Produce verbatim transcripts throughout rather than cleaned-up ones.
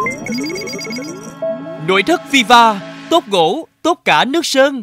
Nội thất Viva, tốt gỗ, tốt cả nước sơn.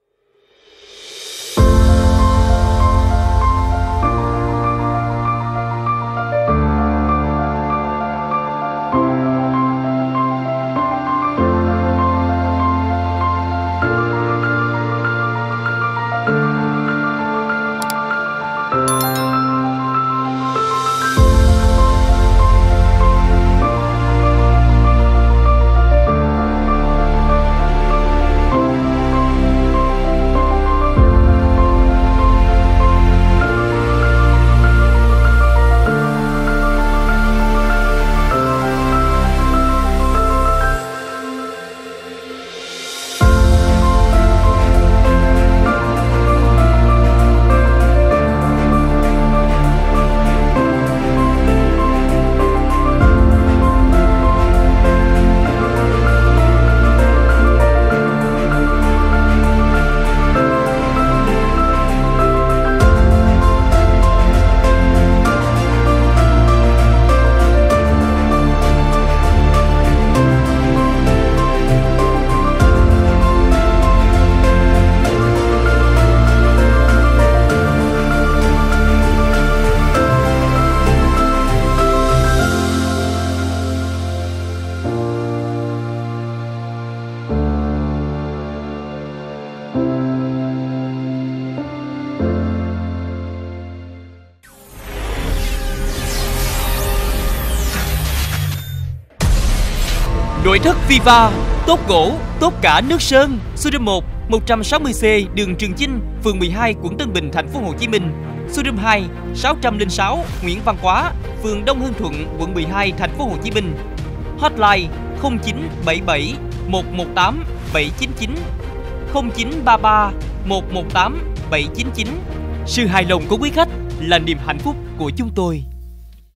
Nội thất Viva, tốt gỗ, tốt cả nước sơn. Số room một, một trăm sáu mươi C, đường Trường Chinh, phường mười hai, quận Tân Bình, thành phố Hồ Chí Minh. Số room hai, sáu không sáu, Nguyễn Văn Quá, phường Đông Hưng Thuận, quận mười hai, thành phố Hồ Chí Minh. Hotline không chín bảy bảy một một tám bảy chín chín, không chín ba ba một một tám bảy chín chín. Sự hài lòng của quý khách là niềm hạnh phúc của chúng tôi.